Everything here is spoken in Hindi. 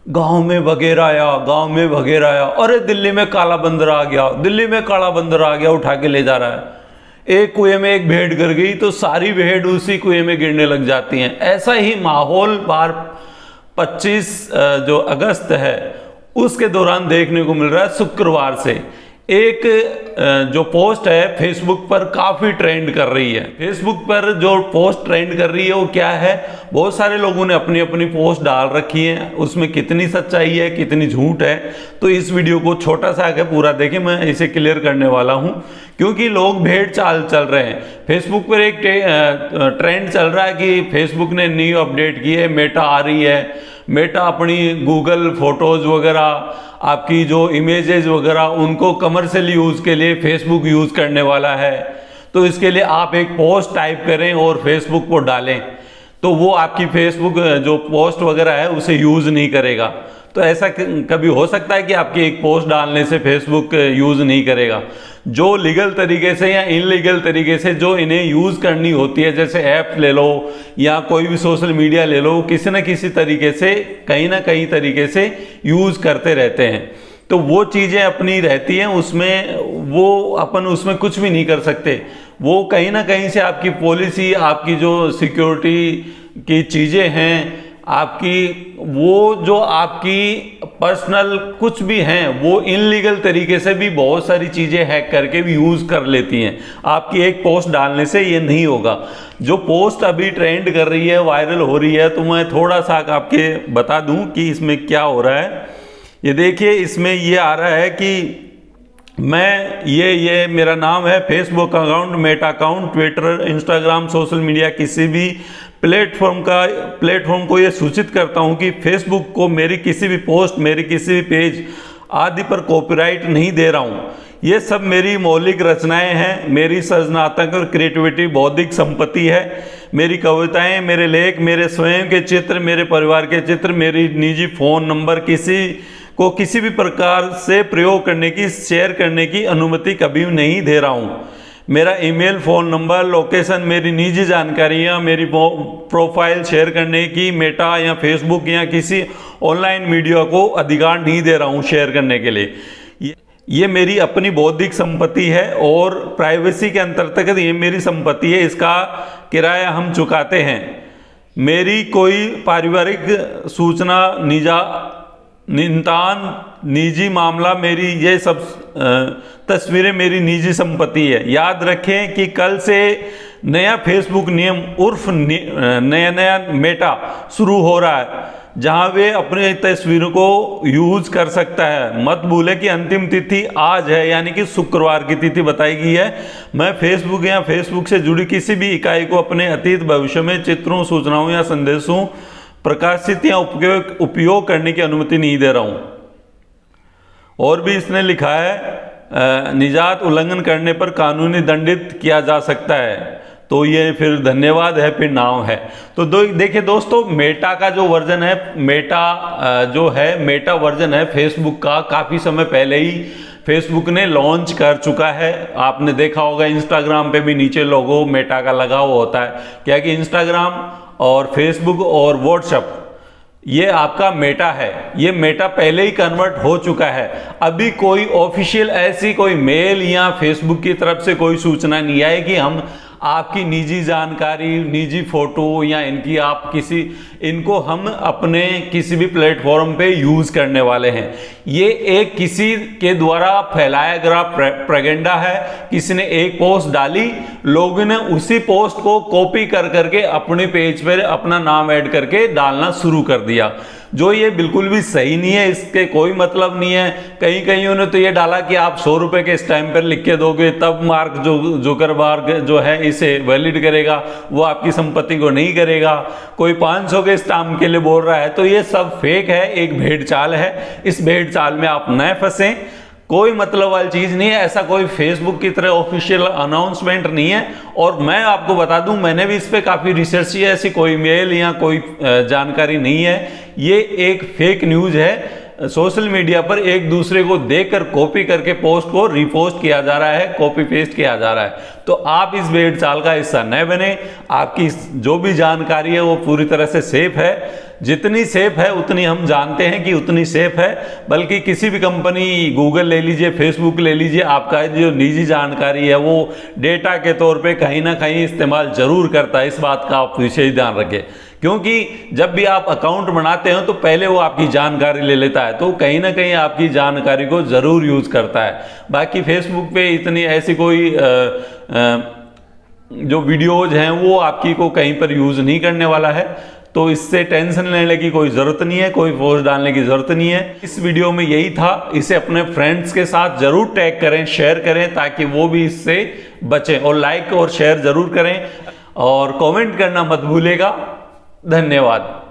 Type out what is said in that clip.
गांव में बघेरा आया, गांव में बघेरा आया, अरे दिल्ली में काला बंदर आ गया, दिल्ली में काला बंदर आ गया, उठा के ले जा रहा है। एक कुएं में एक भेड़ गिर गई तो सारी भेड़ उसी कुएं में गिरने लग जाती हैं। ऐसा ही माहौल बार 25 जो अगस्त है उसके दौरान देखने को मिल रहा है। शुक्रवार से एक जो पोस्ट है फेसबुक पर काफ़ी ट्रेंड कर रही है। फेसबुक पर जो पोस्ट ट्रेंड कर रही है वो क्या है, बहुत सारे लोगों ने अपनी अपनी पोस्ट डाल रखी है, उसमें कितनी सच्चाई है कितनी झूठ है, तो इस वीडियो को छोटा सा आगे पूरा देखें, मैं इसे क्लियर करने वाला हूं। क्योंकि लोग भेड़ चाल चल रहे हैं। फेसबुक पर एक ट्रेंड चल रहा है कि फेसबुक ने न्यू अपडेट की है, मेटा आ रही है, मेटा अपनी गूगल फोटोज़ वगैरह, आपकी जो इमेजेस वगैरह उनको कमर्शियल यूज़ के लिए फेसबुक यूज़ करने वाला है। तो इसके लिए आप एक पोस्ट टाइप करें और फेसबुक को डालें तो वो आपकी फेसबुक जो पोस्ट वगैरह है उसे यूज़ नहीं करेगा। तो ऐसा कभी हो सकता है कि आपकी एक पोस्ट डालने से फेसबुक यूज़ नहीं करेगा। जो लीगल तरीके से या इनलीगल तरीके से जो इन्हें यूज़ करनी होती है, जैसे ऐप ले लो या कोई भी सोशल मीडिया ले लो, किसी न किसी तरीके से कहीं ना कहीं तरीके से यूज़ करते रहते हैं। तो वो चीज़ें अपनी रहती हैं, उसमें वो अपन उसमें कुछ भी नहीं कर सकते। वो कहीं ना कहीं से आपकी पॉलिसी, आपकी जो सिक्योरिटी की चीज़ें हैं, आपकी वो जो आपकी पर्सनल कुछ भी हैं, वो इनलीगल तरीके से भी बहुत सारी चीज़ें हैक करके भी यूज़ कर लेती हैं। आपकी एक पोस्ट डालने से ये नहीं होगा। जो पोस्ट अभी ट्रेंड कर रही है, वायरल हो रही है, तो मैं थोड़ा सा आपके बता दूं कि इसमें क्या हो रहा है। ये देखिए, इसमें ये आ रहा है कि मैं ये मेरा नाम है, Facebook account, Meta account, Twitter, Instagram, social media किसी भी प्लेटफॉर्म को ये सूचित करता हूँ कि फेसबुक को मेरी किसी भी पोस्ट, मेरी किसी भी पेज आदि पर कॉपीराइट नहीं दे रहा हूँ। ये सब मेरी मौलिक रचनाएं हैं, मेरी सृजनात्मक और क्रिएटिविटी बौद्धिक संपत्ति है। मेरी कविताएं, मेरे लेख, मेरे स्वयं के चित्र, मेरे परिवार के चित्र, मेरी निजी फ़ोन नंबर किसी को किसी भी प्रकार से प्रयोग करने की, शेयर करने की अनुमति कभी नहीं दे रहा हूँ। मेरा ईमेल, फ़ोन नंबर, लोकेशन, मेरी निजी जानकारियाँ, मेरी प्रोफाइल शेयर करने की मेटा या फेसबुक या किसी ऑनलाइन मीडिया को अधिकार नहीं दे रहा हूँ शेयर करने के लिए। ये मेरी अपनी बौद्धिक संपत्ति है और प्राइवेसी के अंतर्गत ये मेरी संपत्ति है, इसका किराया हम चुकाते हैं। मेरी कोई पारिवारिक सूचना, निजी मामला, मेरी ये सब तस्वीरें मेरी निजी संपत्ति है। याद रखें कि कल से नया फेसबुक नियम उर्फ नया मेटा शुरू हो रहा है, जहां वे अपने तस्वीरों को यूज कर सकता है। मत भूलें कि अंतिम तिथि आज है, यानी कि शुक्रवार की तिथि बताई गई है। मैं फेसबुक या फेसबुक से जुड़ी किसी भी इकाई को अपने अतीत भविष्य में चित्रों, सूचनाओं या संदेशों प्रकाशित या उपयोग करने की अनुमति नहीं दे रहा हूं। और भी इसने लिखा है, निजात उल्लंघन करने पर कानूनी दंडित किया जा सकता है। तो ये फिर धन्यवाद है, फिर नाम है। तो देखिए दोस्तों, मेटा का जो वर्जन है, मेटा वर्जन है फेसबुक का, काफ़ी समय पहले ही फेसबुक ने लॉन्च कर चुका है। आपने देखा होगा इंस्टाग्राम पे भी नीचे लोगो मेटा का लगा हुआ होता है। क्या कि इंस्टाग्राम और फेसबुक और व्हाट्सएप ये आपका मेटा है, ये मेटा पहले ही कन्वर्ट हो चुका है। अभी कोई ऑफिशियल ऐसी कोई मेल या फेसबुक की तरफ से कोई सूचना नहीं आई कि हम आपकी निजी जानकारी, निजी फोटो या इनको हम अपने किसी भी प्लेटफॉर्म पे यूज करने वाले हैं। ये एक किसी के द्वारा फैलाया गया प्रोपेगेंडा है। किसी ने एक पोस्ट डाली, लोगों ने उसी पोस्ट को कॉपी कर करके अपने पेज पर अपना नाम ऐड करके डालना शुरू कर दिया, जो ये बिल्कुल भी सही नहीं है। इसके कोई मतलब नहीं है। कहीं उन्होंने तो ये डाला कि आप 100 रुपए के स्टैम्प पर लिख के दोगे तब मार्क जुकरबर्ग जो है इसे वैलिड करेगा, वो आपकी संपत्ति को नहीं करेगा। कोई 500 के स्टैम्प के लिए बोल रहा है। तो ये सब फेक है, एक भेड़ चाल है। इस भेड़ चाल में आप न फंसें, कोई मतलब वाली चीज नहीं है। ऐसा कोई फेसबुक की तरह ऑफिशियल अनाउंसमेंट नहीं है। और मैं आपको बता दूं, मैंने भी इस पे काफी रिसर्च की है, ऐसी कोई मेल या कोई जानकारी नहीं है। ये एक फेक न्यूज है। सोशल मीडिया पर एक दूसरे को देखकर कॉपी करके पोस्ट को रिपोस्ट किया जा रहा है, कॉपी पेस्ट किया जा रहा है। तो आप इस भेड़ चाल का हिस्सा न बने। आपकी जो भी जानकारी है वो पूरी तरह से सेफ है। जितनी सेफ है उतनी हम जानते हैं कि उतनी सेफ है, बल्कि किसी भी कंपनी, गूगल ले लीजिए, फेसबुक ले लीजिए, आपका जो निजी जानकारी है वो डेटा के तौर पे कहीं ना कहीं इस्तेमाल जरूर करता है। इस बात का आप विशेष ध्यान रखें, क्योंकि जब भी आप अकाउंट बनाते हैं तो पहले वो आपकी जानकारी ले लेता है, तो कहीं ना कहीं आपकी जानकारी को ज़रूर यूज़ करता है। बाकी फेसबुक पे इतनी ऐसी कोई जो वीडियोज हैं वो आपकी को कहीं पर यूज़ नहीं करने वाला है, तो इससे टेंशन लेने की कोई ज़रूरत नहीं है, कोई फोर्स डालने की ज़रूरत नहीं है। इस वीडियो में यही था, इसे अपने फ्रेंड्स के साथ ज़रूर टैग करें, शेयर करें, ताकि वो भी इससे बचें, और लाइक और शेयर ज़रूर करें और कमेंट करना मत भूलिएगा। धन्यवाद।